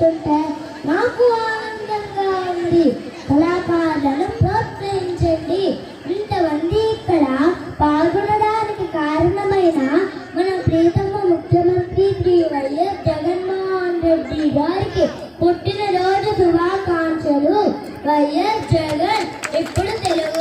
చూస్తుంటే నాకు ఆనందంగా ఉంది. కళాకారులను ప్రోత్సహించండి. ఇంతమంది ఇక్కడ పాల్గొనడానికి కారణమైన మన ప్రీతమ ముఖ్యమంత్రి శ్రీ వైఎస్ జగన్మోహన్ రెడ్డి గారికి పుట్టినరోజు శుభాకాంక్షలు. వైఎస్ జగన్ ఇప్పుడు తెలుగు